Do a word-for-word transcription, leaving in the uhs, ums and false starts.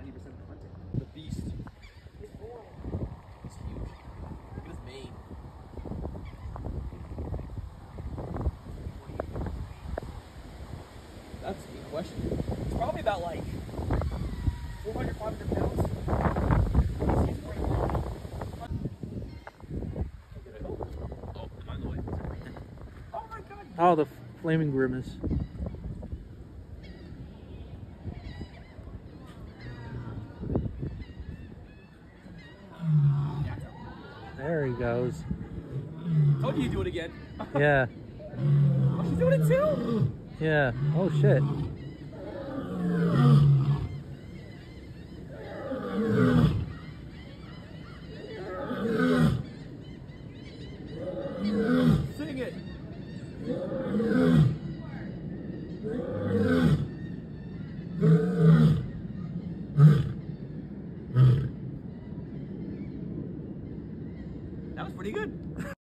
ninety percent of the hunting. The beast. He's boring. He's huge. Look at his mane. That's a good question. It's probably about like four hundred, five hundred pounds. Oh, am I in the way? Oh my god! Oh, the flaming grimace. There he goes. Told you you'd do it again. Yeah. Oh, she's doing it too? Yeah. Oh shit. Sing it. That was pretty good.